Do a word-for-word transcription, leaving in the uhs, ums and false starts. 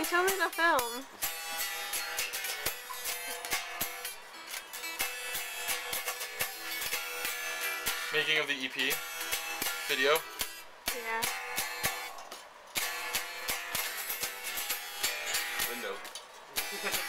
show me the film. Making of the E P video. Yeah. Window.